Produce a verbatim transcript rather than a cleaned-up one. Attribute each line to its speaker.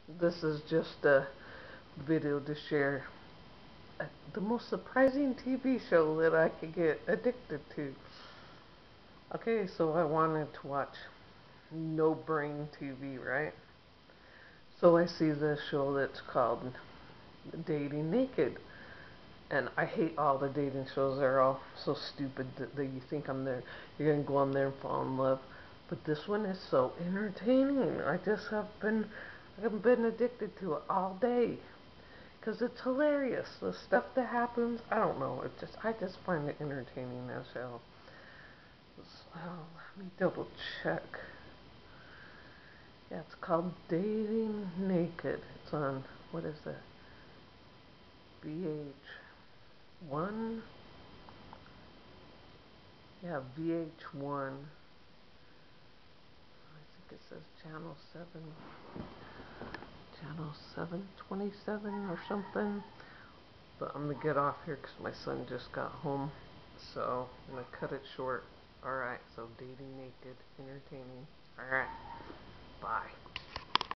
Speaker 1: This is just a video to share uh, the most surprising T V show that I could get addicted to. Okay, so I wanted to watch No Brain T V, right? So I see this show that's called Dating Naked. And I hate all the dating shows. They're all so stupid that, that you think I'm there. You're gonna go on there and fall in love. But this one is so entertaining. I just have been, I've been addicted to it all day. Cause it's hilarious. The stuff that happens, I don't know. It just, I just find it entertaining as hell. So let me double check. Yeah, it's called Dating Naked. It's on, what is that? V H one? Yeah, V H one. I think it says channel seven. Channel seven twenty-seven or something. But I'm gonna get off here because my son just got home. So I'm gonna cut it short. Alright, so Dating Naked, entertaining. Alright, bye.